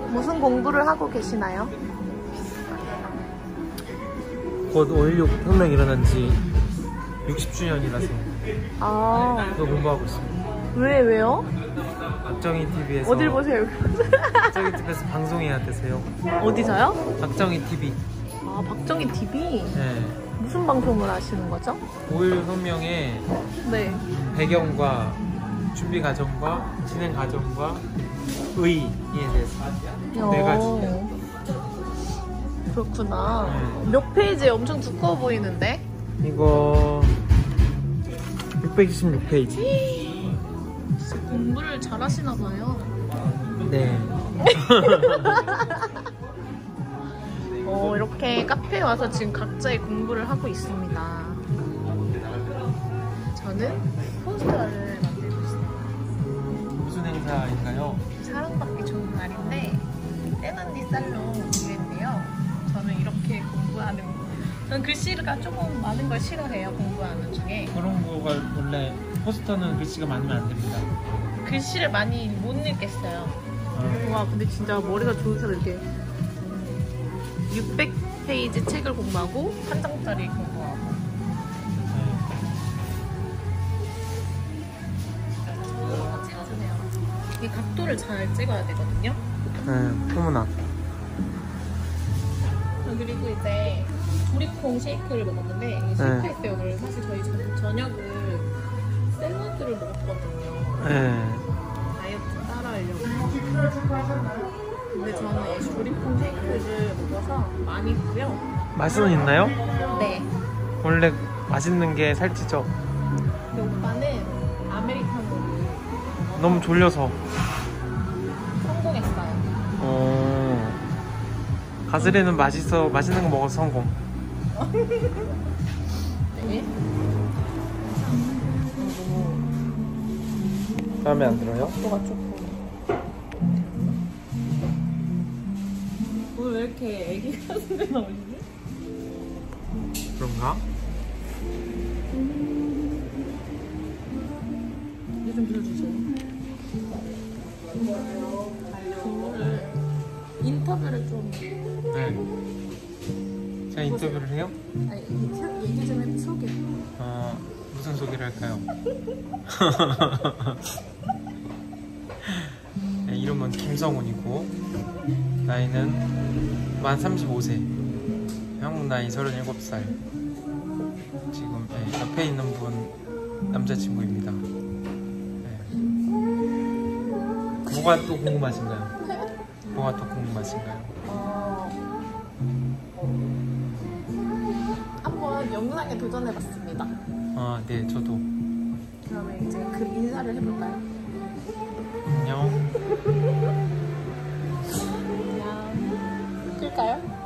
무슨 공부를 하고 계시나요? 곧 5.16 혁명 일어난 지 60주년이라서 또 공부하고 있습니다. 왜요? 박정희 TV에서 어딜 보세요? 박정희 TV에서 방송해야 돼서요. 어디서요? 박정희 TV. 아, 박정희 TV? 네. 무슨 방송을 하시는 거죠? 5.16 혁명의 네. 배경과 준비 과정과 진행 과정과 의의에 대해서 네 가지. 그렇구나. 네. 몇 페이지 엄청 두꺼워 보이는데? 이거 626페이지. 진짜 공부를 잘 하시나 봐요. 네. 이렇게 카페에 와서 지금 각자의 공부를 하고 있습니다. 저는 포스터를 만들고 있어요. 무슨 행사인가요? 사랑받기 좋은 날인데 때넌니 살롱인데요. 저는 이렇게 공부하는 거. 저는 글씨가 조금 많은 걸 싫어해요. 공부하는 중에. 그런 거가 원래 포스터는 글씨가 많으면 안 됩니다. 글씨를 많이 못 읽겠어요. 와, 근데 진짜 머리가 좋은 사람 이렇게 600페이지 책을 공부하고 한 장짜리 공부하고. 찍어주세요. 이 각도를 잘 찍어야 되거든요. 소문아. 그리고 이제 조리콩 쉐이크를 먹었는데 이게 실패했어요. 오늘 사실 저희 저녁을 샐러드를 먹었거든요. 다이어트 따라하려고. 근데 저는 이 조리콩 쉐이크를 먹어서 많이 했고요. 맛은 있나요? 네. 원래 맛있는 게 살찌죠? 근데 오빠는 아메리카노를 너무 졸려서 성공했어요. 가스레는 맛있는 거 먹어서 성공. 네. 마음에 안 들어요? 각도가 조금. 오늘 왜 이렇게 애기 같은데 나오시지? 그런가? 이거 좀 빌려주세요. 공부를 인터뷰를 좀. 네. 제가 인터뷰를 해요? 아니, 얘기 좀 해, 소개. 무슨 소개를 할까요? 네, 이름은 김성훈이고 나이는 만 35세, 한국 나이 37살. 지금 옆에 있는 분 남자친구입니다. 뭐가 또 궁금하신가요? 뭐가 또 궁금하신가요? 한번 영상에 도전해봤습니다. 네, 저도. 그러면 이제 그 인사를 해볼까요? 안녕. 안녕. 끌까요?